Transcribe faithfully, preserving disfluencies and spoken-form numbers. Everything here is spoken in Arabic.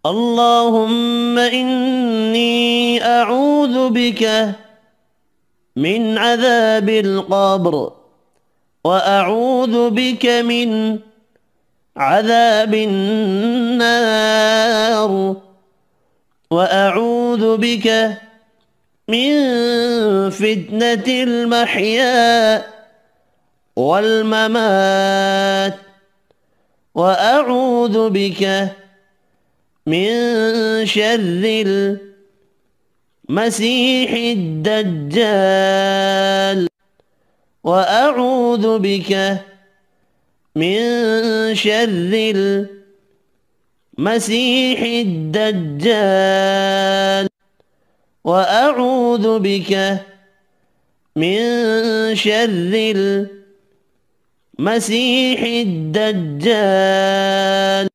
اللهم إني أعوذ بك من عذاب القبر، وأعوذ بك من عذاب النار، وأعوذ بك من فتنة المحيا والممات، وأعوذ بك من شر المسيح الدجال، وأعوذ بك من شر المسيح الدجال، وأعوذ بك من شر المسيح الدجال.